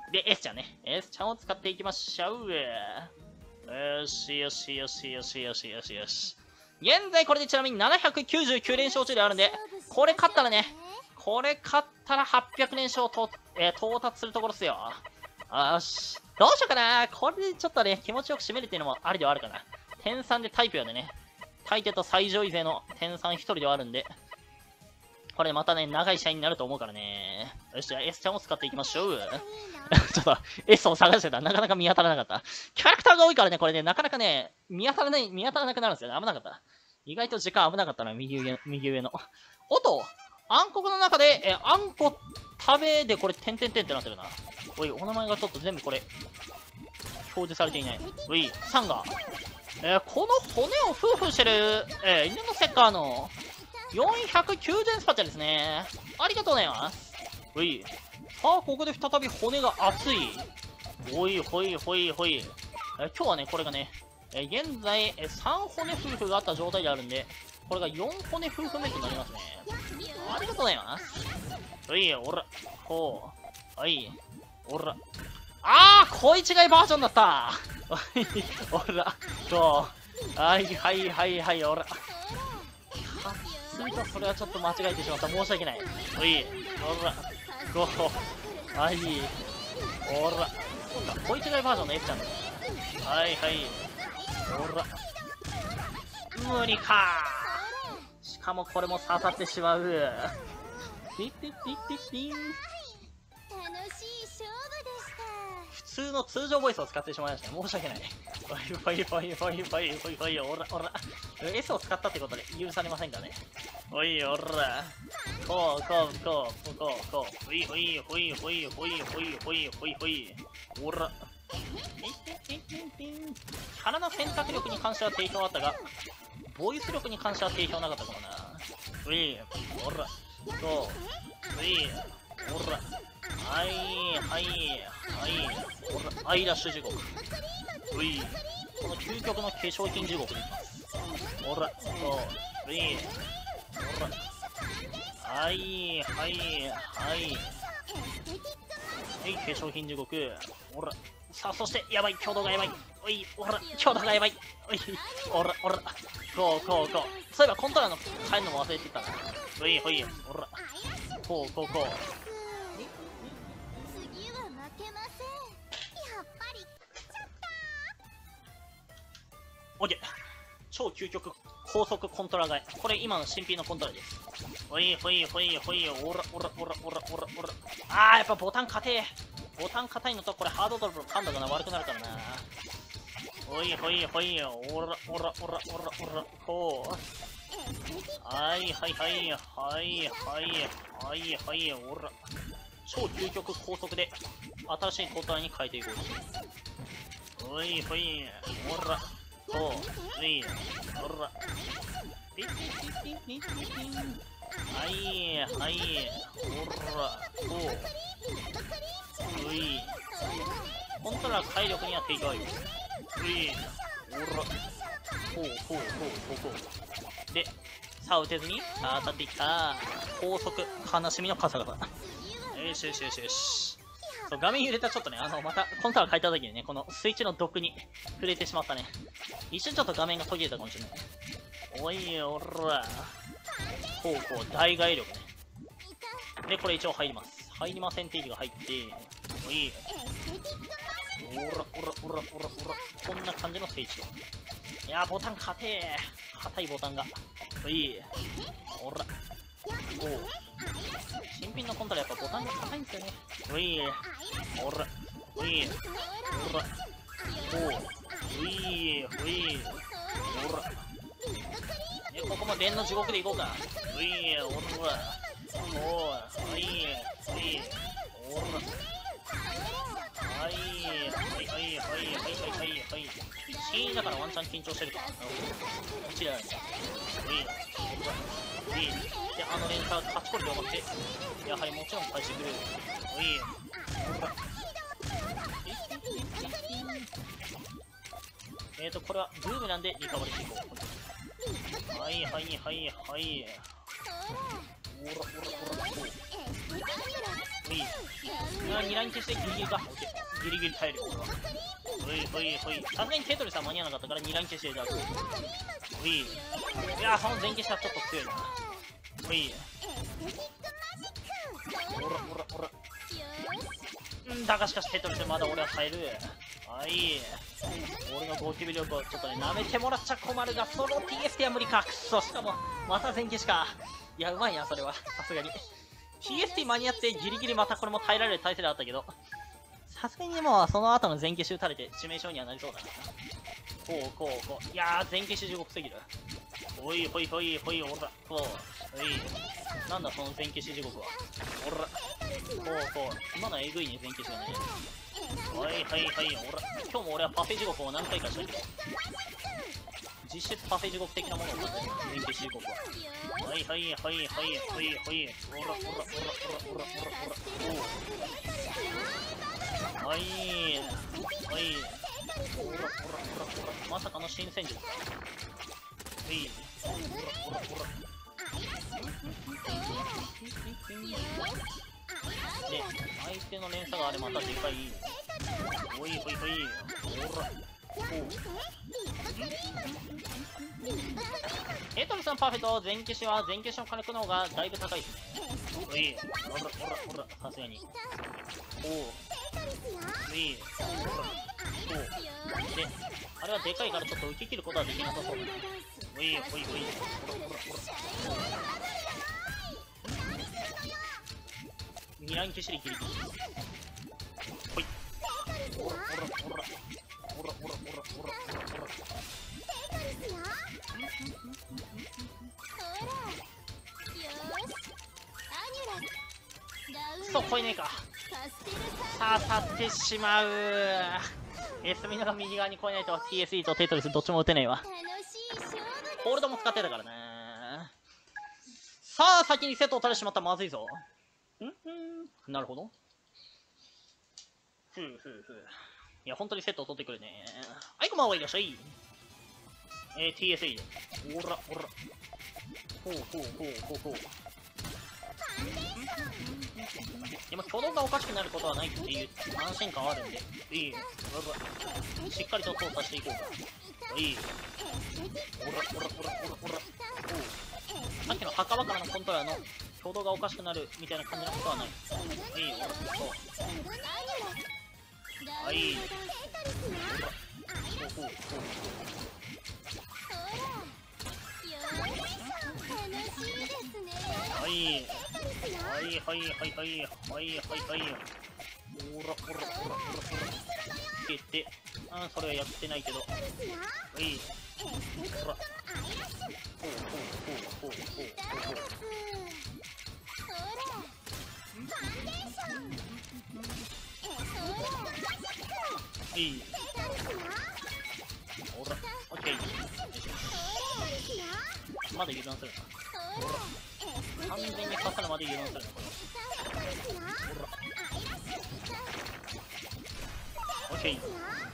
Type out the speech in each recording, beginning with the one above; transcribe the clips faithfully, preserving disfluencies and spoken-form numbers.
で、S ちゃんね。S ちゃんを使っていきましょう。よしよしよしよしよしよしよし。現在これでちなみにななひゃくきゅうじゅうきゅう連勝中であるんで、これ勝ったらね、これ勝ったらはっぴゃく連勝と、えー、到達するところっすよ。よし。どうしようかな。これでちょっとね、気持ちよく締めるっていうのもありではあるかな。点さんでタイプやでね。大抵と最上位勢の点さんひとりではあるんで、これまたね、長い試合になると思うからね。よし、じゃあ S ちゃんを使っていきましょう。ちょっと S を探してたらなかなか見当たらなかった。キャラクターが多いからね、これね、なかなかね、見当たらない、見当たらなくなるんですよね。危なかった。意外と時間危なかったな、右上、右上の。おと、暗黒の中で、え、あんこ食べでこれ、てんてんてんってなってるな。おい、お名前がちょっと全部これ、表示されていない。おい、サンガ。えー、この骨をフーフーしてる、えー、犬のセッカーのよんひゃくきゅうじゅうえんスパチャですね。ありがとうございます。おい。さあ、ここで再び骨が熱い。おい、ほい、ほい、ほい。えー、今日はね、これがね、えー、現在、えー、さん骨夫婦があった状態であるんで、これがよん骨夫婦目となりますね。ありがとうございます。おい、おら、こう。はい、おら。あー、恋違いバージョンだった。おら、こう。はい、はい、はい、はい、おら。ついとそれはちょっと間違えてしまった。申し訳ない。おい、おら、こう。はい、おら。そうか、恋違いバージョンの F ちゃんだ。はいはい。おら。無理かー。しかもこれも刺さってしまう。ピッピッピッピッピン。 楽しい勝負でした。 普通の通常ボイスを使ってしまいましたね。申し訳ない。ほいほいほいほいほいほいほい、おらおら。S を使ったってことで許されませんかね。おいおら。こうこうこうこうこう。ほいほいほいほいほいほいほいほいほい。おら。キャラの選択力に関しては定評あったが、ボイス力に関しては定評なかったかもな。ほい、おら。こう。ほい、おら。はい、はい、はい、おら。アイラッシュ地獄。ほい。この究極の化粧品地獄でいきます。おら、そう、ほい。おら。はい、はい、はい。はい、化粧品地獄。おら。さあ、そして、やばい、挙動がやばい。おい、おら、挙動がやばい。おい、おら、おら。こう、こう、こう。そういえば、コントローラーの変えるのも忘れてたな。ほい、ほい、おら。こう、こう、こう。 次は負けません。やっぱり勝っちゃった。 オッケー。超究極高速コントローラー替え。これ今の新品のコントローラーです。ほいほいほいほい、おらおらおらおらおらおら。あー、やっぱボタン硬え。ボタン硬いのとこれハードドロップ感度が悪くなるからな。ほいほいほい、おらおらおらおらおら、こう。はいはいはいはいはいはいはい、おら。超究極高速で新しいコントローラーに変えていこう。ほいほい、おら。こう、うい、おら。ピッピッピッピッピッピッピン。はい、はい、おら。こう。うい。コントローラー体力には定評あるよ。うい。おら。こう、こう、こう、こう、こう。で、さあ打てずに、さあ当たっていった。高速、悲しみの傘が。よしよしよしよし。そう、画面揺れたらちょっとね、あの、また、コントローラー変えた時にね、このスイッチのドックに触れてしまったね。一瞬ちょっと画面が途切れたかもしれない。おい、おら。こう、こう、大外力ね。で、これ一応入ります。入りませんっていうが入って、おい。おら、おら、おら、おら、おら。こんな感じのスイッチ。いやー、ボタン硬え。硬いボタンが。おい。おら。おう。新品のコントローラーやっぱボタンが硬いんですよね。おい。おら。おい。おら。おう。おい。おい。おら。で、ここも連の地獄でいこうか。おい。おら。おう。おい。おい。おら。はい。はいはいはいはいはいはいはい。シーンだからワンチャン緊張してるか。こちら。おい。おら。おい。で、あの連鎖勝ち取ると思って、やはりもちろん返してくれる。おい。ほら。えーと、これはブームなんでリカバリーしていこう。はいはいはいはい。おらおらおら、こう。 ほい。あ、にライン消してギリギリか。オッケー。ギリギリ耐える。ほいほいほい。さすがにテトリスは間に合わなかったからにライン消していただく。ほい。いやー、その前消しはちょっと強いな。ほい。ほらほらほら。うんだがしかしテトリスまだ俺は耐える。はい。俺のゴキブリ力をちょっとね、舐めてもらっちゃ困るが、その ティーエスティー は無理か。くそ、しかも、また前消しか。いや、うまいな、それは。さすがに。ティーエスティー 間に合ってギリギリまたこれも耐えられる体勢だったけど、さすがにもうその後の前消し打たれて致命傷にはなりそうだな。こうこうこう。いやー、前消し地獄すぎる。ほいほいほいほい、おら、こう。ほい。なんだその前消し地獄は。おら。こうこう。今のはえぐいね、前消しがね。はいはいはい、おら。今日も俺はパフェ地獄を何回かしたけど。実質パフェ地獄的なものを持ってる。前消し地獄は。はいはいはいはいはいはい。おらおらおらおらおらおらおら。おはいはい。おらおらおらおら。まさかの新戦術か。はい。おらおらおら。で、相手の連鎖があれまたでかい。おいほいほい。おら。テトリスのパーフェクト前消しは前消しの火力の方がだいぶ高いですね。おい、ほらほらほら、さすがに。おう、おい、おう。で、あれはでかいからちょっと受け切ることはできなさそうだ。おい、ほいほい、ほらほらほら。にライン消しでギリギリ。ほい。ほらほらほら。ほらほらほらほらほらほら。そう、超えねえか。刺さってしまう。エスミナが右側に超えないと ティーエスイー とテトリスどっちも打てねえわ。ホールドも使ってたからな。さあ、先にセットを取られてしまった。まずいぞ。んんなるほど。ふうふうふう。いや、本当にセットを取ってくるね。はい、こんばんはいらっしゃい。えー、ティーエスイー で。おら、おら。ほうほうほうほうほう。でも挙動がおかしくなることはないっていう安心感はあるんで、いい。しっかりと操作していこうか。いい。おらおらおらおらおら。さっきの墓場からのコントローラーの挙動がおかしくなるみたいな感じのことはない。いい。おら、そう。はい。おら。ほうほうほう。はいはいはいはいはいはいはいはいおらおらおらおらおら消して、あそれはやってないけど、はいほらほうほうほうほうほうほうはいほらオッケー。まだ油断するな。ほら完全に刺さるまで油断するな、これ。ほらオッケー。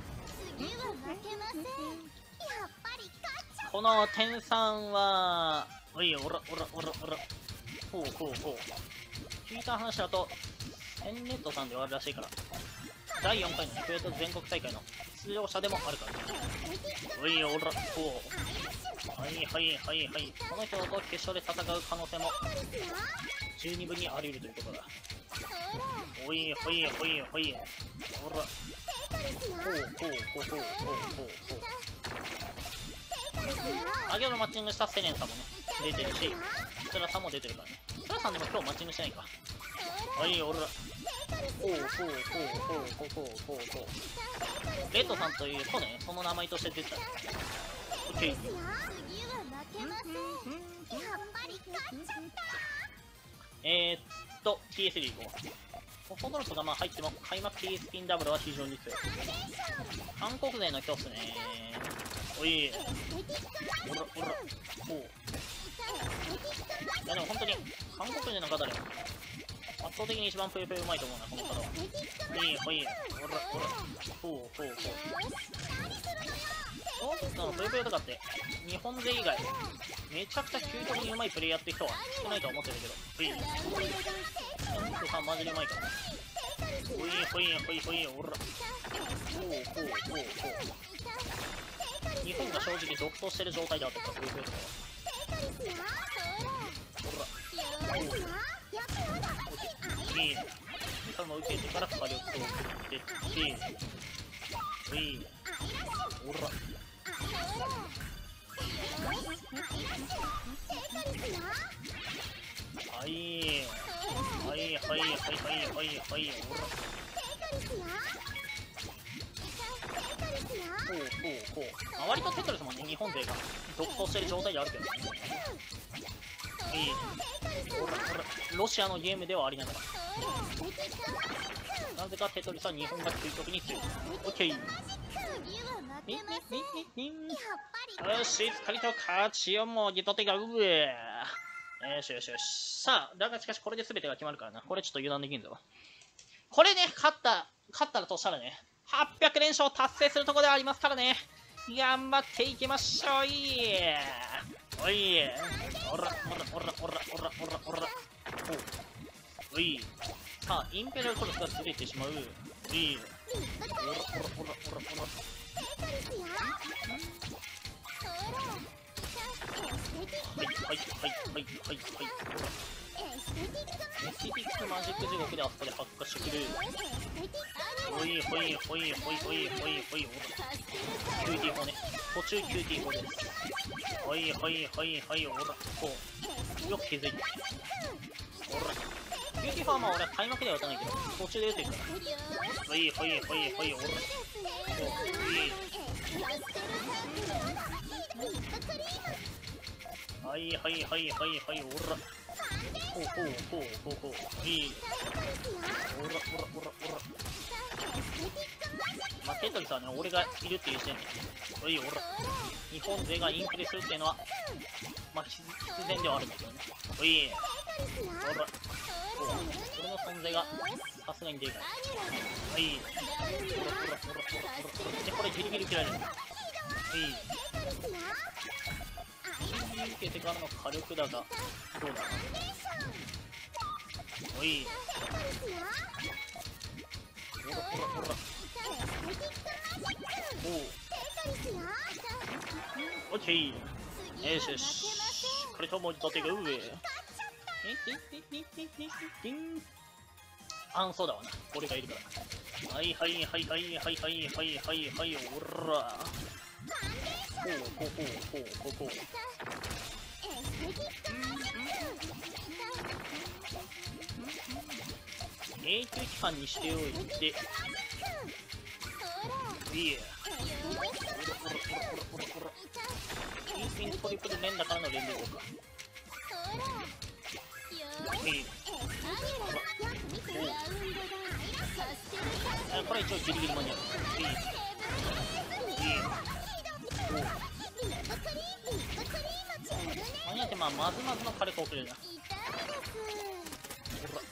この天三はおいおらおらおらおらほうほうほう。聞いた話だとテンネットさんではあるらしいから、だいよんかいのクエト全国大会の出場者でもあるからね。おいおらほう。はいはいはいはい。この人と決勝で戦う可能性も十二分にあり得るということだ。おいほいほいほい。ほらほうほうほうほうほうほうほう。先ほどマッチングしたセレンさんもね出てるし、スラさんも出てるからね。スラさんでも今日マッチングしてないか。はいおらほうほうほうほうほうほうほうほう。レッドさんというとね、その名前として出てた。オッケー。えーっと ティーエス でいこう。コントロールがまあ入っても開幕 ティーエス ピンダブルは非常に強い。韓国勢の今日っすね。おいおらおらほう。いやでも本当に韓国勢の方でも圧倒的に一番ぷよぷようまいと思うな、この方は。ほいほい、ほらほら、ほうほうほう。おっと、ぷよぷよとかって、日本勢以外、めちゃくちゃ究極にうまいプレイヤーって人は少ないとは思ってるけど、ほい。ほんとさ、マジでうまいから。ほいほいほいほい、ほら。ほうほうほうほう。日本が正直独走してる状態であったから、ぷよぷよとかは。ほら。ほう。いいね。その受けてから火力を送ってって、ほい。ほら。はい。はいはいはいはいはいはい。ほら。ほうほうほう。まあ、割とテトリスもね、日本勢が独走してる状態であるけどね。いい。ほらほら。ロシアのゲームではありながら。なぜかテトリスは日本が究極に強い。オッケー。よし、しっかりと勝ちをもぎ取っていく。うえ。よしよしよし。さあ、だがしかしこれで全てが決まるからな。これちょっと油断できんぞ。これね、勝った、勝ったらとしたらね、はっぴゃく連勝達成するところではありますからね。頑張っていきましょう。いい。おい。おら、おら、おら、おら、おら、おら、おら。おい。さあ、インペリアルコルスがずれてしまう。おい。おら、おら、おら、おら、おら、おら。はいはいはいはいはいはい。エステティックマジック地獄であそこで発火してくる。ほいほいほいほいほいほいほい。キューティーフォーね。途中キューティーフォーです。ほいほいほいほい。ほら、こう。よく気づいて。ほら。キューティーフォーはまあ俺は開幕では打たないけど、途中で打っていくから。ほいほいほいほい。ほら。こう。いい。はいはいはいはいはい。ほら。ほうほうほうほうほう。いい。ほらほらほらほら。まあ、テトリスはね、俺がいるっていう時点で、おいほら。日本勢がインフレするっていうのは、まあ必然ではあるんだけどね。おい。ほら。俺の存在がさすがにでかい。はい。ほらほらほらほらほらほら。で、これギリギリ切られる。はい。受けてからの火力だが、どうだ。おい。ほらほらほら。おう。オッケー。よしよし。しっかりともぎ取っていく。上。あん、そうだわな。俺がいるから。はいはいはいはいはいはいはいはいはい。おら。ほうほうほうほうほうほう。永久期間にしておいて、いえ。ほらほらほらほらほらほら。キーピントリプル連打からの連動か。いい。あ、これ一応ギリギリ間に合う。いい。いい。間に合って、まあ、まずまずの火力遅れるな。ほら。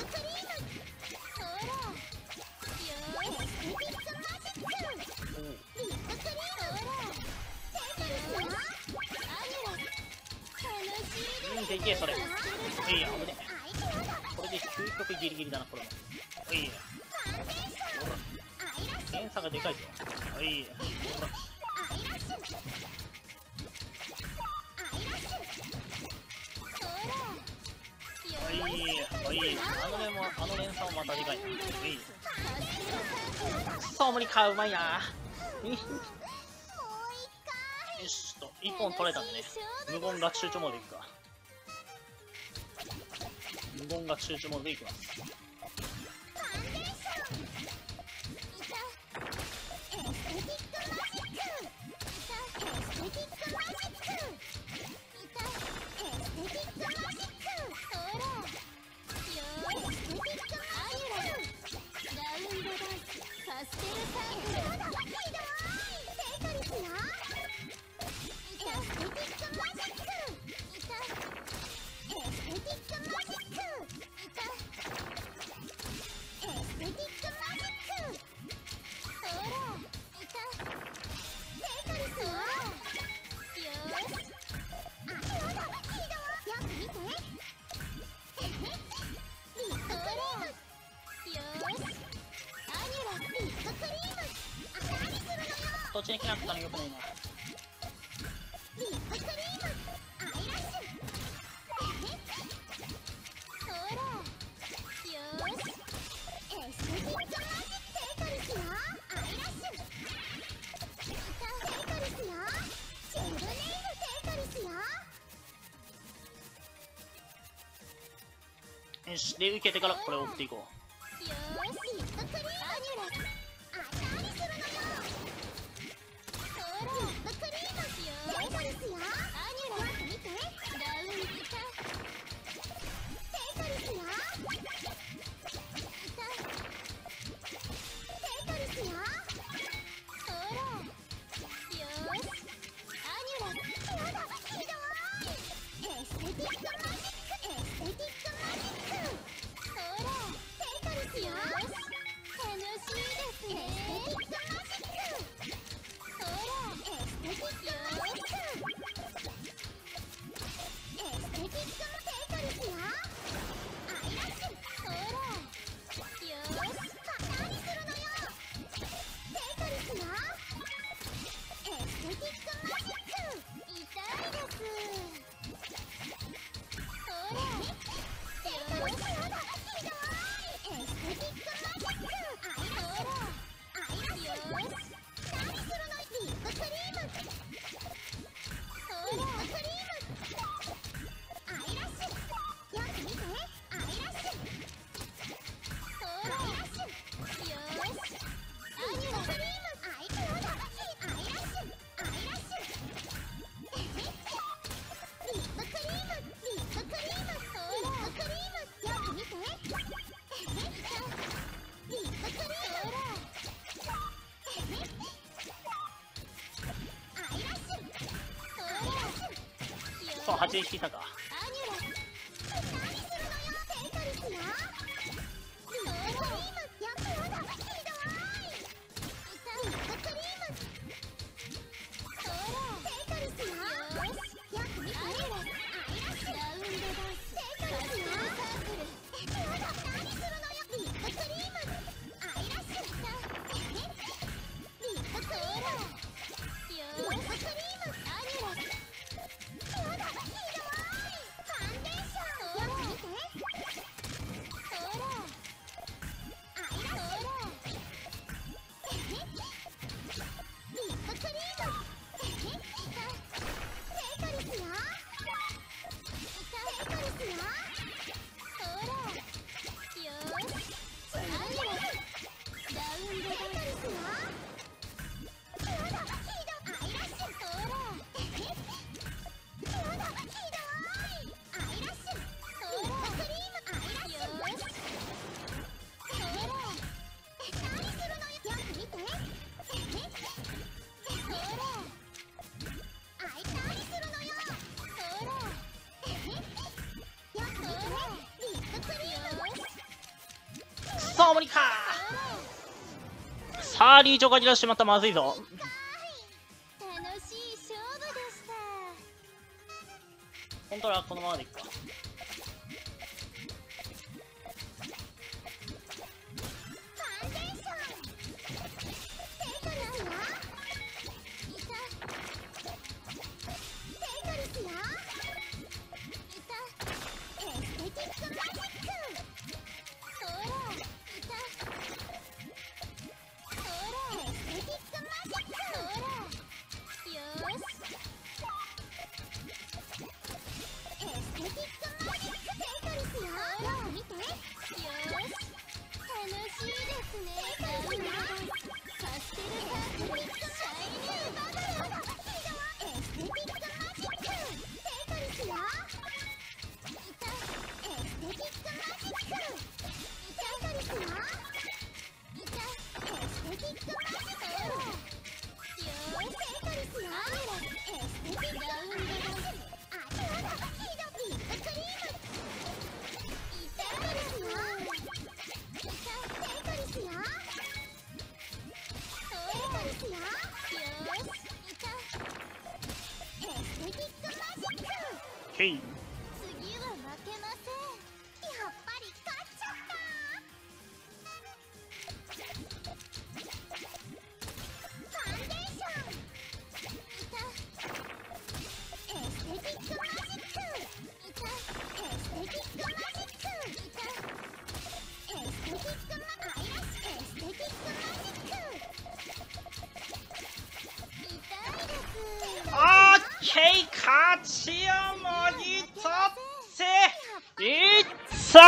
うん、でけえ、それ。えいや、危ね。これで究極ギリギリだな、これも。おい。ほら。連鎖がでかいぞ。おい。ほら。おい。おい。あの連も、あの連鎖もまたでかいな。おい。そう無理か、うまいな。よしと、一本取れたんでね。無言学習中モードいくか。無言学習中モードでいきます。 途中に来なかったのよくないな。 リップクリームアイラッシュほらよーしエステティックマジックテーカリスよアイラッシュテーカリスよシェルネイルテーカリスよよし、で受けてからこれを追っていこう。 よーしリップクリームアニュラス当たりするのよほらリップクリームテーカリスよアニュラス見てダウンいたテーカリスよいたテーカリスよほらよーしアニュラスやだひどいエステティックマジックエステティックマジックほらテーカリスよ楽しいですねエステティックマジックほらエステティックマジックエステティックテーカリスよアイラッシュほらよーし何するのよテーカリスよエステティックマジック痛いですほらよーしやだひどいエステティックマジックアイラッシュほらアイラッシュよーし何するのリップクリームほらリップクリームアイラッシュよく見てアイラッシュほらアイラッシュよーしアニュラクリームアイクロだアイラッシュアイラッシュリップクリームリップクリームほらリップクリームよく見てリップクリームほらアイラッシュほらそう、はちにん引いたか。 アニュラス何するのよテーカリスよリップクリームやっぱやだひどいリップクリームほらテーカリスよよく見てアニュラスアイラッシュラウンドダンステーカリスよサークルやだ何するのよリップクリームアイラッシュリップクリームよリップクリームアニュラスやだひどいファンデーションよく見てほらアイラッシュリップクリームテーカリスよテーカリスよほらよーしアニュラスラウンドダンスよやだひどいアイラッシュほらやだひどいアイラッシュほらクリームアイラッシュよーしほら何するのよよく見てほらあい何するのよほらよく見てリップクリームさあ、無理かー。さあ、リーチョが出してしまった。まずいぞ。 楽しい勝負でしたコントローラーこのままでいくか。 ファンデーションテーカリスよいたテーカリスよいたエステティックマジックほらいたほらエステティックマジックほらよーしエステティックマジックテーカリスよよく見てよーし楽しいですねラウンドダンスパステルサークルシャイニーバブルひどいエステティックマジックテーカリスよいたエステティックマジックテーカリスよいたエステティックマジックよーしテーカリスよエステティックラウンドダンスあやだひどいリップクリームいたテーカリスよいたテーカリスよテーカリスよよーしいたエステティックマジックへい。 次は負けませんやっぱり勝っちゃった勝ちをもぎ取っていった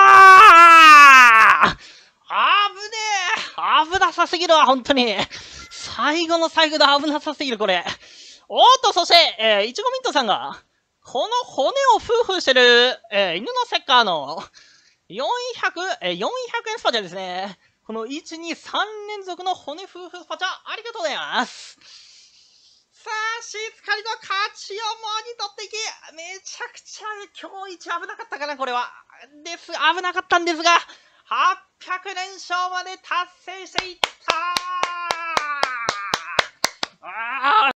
ー。危ねえ、危なさすぎるわ、本当に。最後の最後で危なさすぎる、これ。おっと、そして、えー、いちごミントさんが、この骨をフーフーしてる、えー、犬のセッカーのよんひゃく、えー、よんひゃくえんスパチャですね。このいち、に、さん連続の骨フーフースパチャ、ありがとうございます。さあ、しっかりと勝ちをもぎ取っていき、めちゃくちゃ今日一危なかったかな、これは。です、危なかったんですが、はっぴゃく連勝まで達成していった